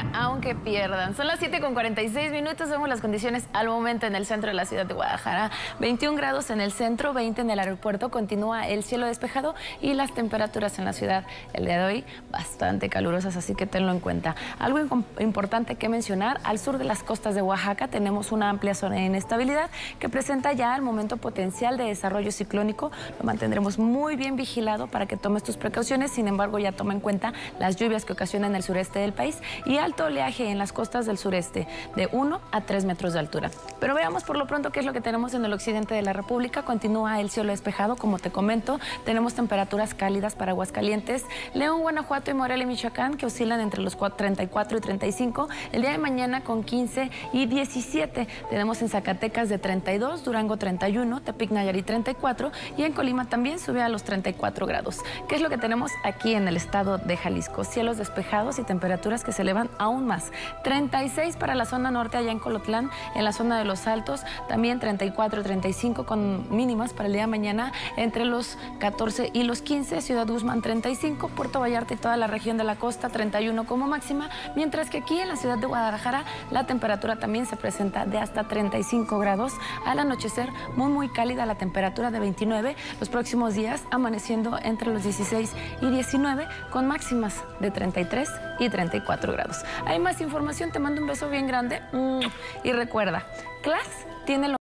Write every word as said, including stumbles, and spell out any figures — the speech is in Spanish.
Guadalajara, aunque pierdan. Son las siete con cuarenta y seis minutos, vemos las condiciones al momento en el centro de la ciudad de Guadalajara. veintiún grados en el centro, veinte en el aeropuerto, continúa el cielo despejado y las temperaturas en la ciudad el día de hoy bastante calurosas, así que tenlo en cuenta. Algo importante que mencionar, al sur de las costas de Oaxaca tenemos una amplia zona de inestabilidad que presenta ya el momento potencial de desarrollo ciclónico. Lo mantendremos muy bien vigilado para que tomes tus precauciones, sin embargo ya toma en cuenta las lluvias que ocasionan en el sureste del país y alto oleaje en las costas del sureste de uno a tres metros de altura. Pero veamos por lo pronto qué es lo que tenemos en el occidente de la República. Continúa el cielo despejado, como te comento, tenemos temperaturas cálidas para Aguascalientes, León, Guanajuato y Morelia y Michoacán, que oscilan entre los treinta y cuatro y treinta y cinco, el día de mañana con quince y diecisiete. Tenemos en Zacatecas de treinta y dos, Durango treinta y uno, Tepic, Nayarit treinta y cuatro y en Colima también sube a los treinta y cuatro grados. ¿Qué es lo que tenemos aquí en el estado de Jalisco? Cielos despejados y temperaturas que se elevan aún más. treinta y seis para la zona norte allá en Colotlán, en la zona de Los Altos, también treinta y cuatro, treinta y cinco con mínimas para el día de mañana entre los catorce y los quince, Ciudad Guzmán treinta y cinco, Puerto Vallarta y toda la región de la costa treinta y uno como máxima, mientras que aquí en la ciudad de Guadalajara la temperatura también se presenta de hasta treinta y cinco grados. Al anochecer muy muy cálida la temperatura de veintinueve, los próximos días amaneciendo entre los dieciséis y diecinueve con máximas de treinta y tres y treinta y cuatro grados. Hay más información, te mando un beso bien grande y recuerda, Class tiene lo